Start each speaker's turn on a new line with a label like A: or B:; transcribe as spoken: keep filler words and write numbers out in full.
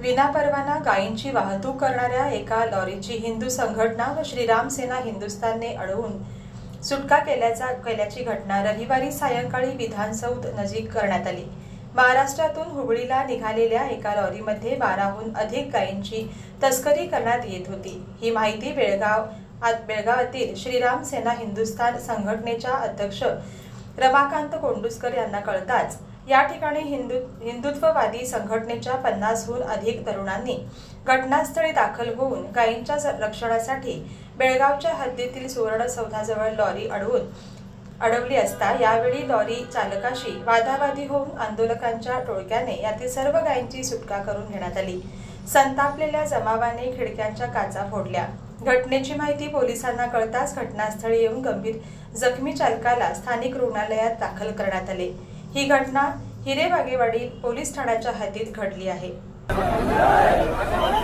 A: विनापरवाना गायींची वाहतूक करणाऱ्या एका लॉरीची हिंदू संघटना व श्रीराम सेना हिंदुस्थानने अडवून सुटका केल्याचा केल्याची घटना रविवारी सायंकाळी विधानसौध नजीक करण्यात आली। महाराष्ट्रातून हुबळीला निघालेल्या एका लॉरीमध्ये बाराहून अधिक गायींची तस्करी करण्यात येत होती। ही माहिती बेळगाव बेळगावातील श्रीराम सेना हिंदुस्थान संघटनेच्या अध्यक्ष रमाकांत कोंडुस्कर यांना कळताच या ठिकाणी हिंदू हिंदुत्ववादी संघटनेच्या पन्नासहून अधिक तरुणांनी घटनास्थळी दाखल होऊन गायींच्या रक्षणासाठी बेळगावच्या हद्दीतील सुवर्ण सौधाजवळ लॉरी अडवून अडवली असता यावेळी लॉरी चालकाशी वादावादी होऊन आंदोलकांच्या टोळक्याने यातील सर्व गायींची सुटका करून घेण्यात आली। संतापलेल्या जमावाने खिडक्यांच्या काचा फोडल्या। घटनेची माहिती पोलिसांना कळताच घटनास्थळी येऊन गंभीर जखमी चालकाला स्थानिक रुग्णालयात दाखल करण्यात आले। ही घटना हिरेबागेवाडी पोलीस ठाण्याच्या हद्दीत घडली आहे।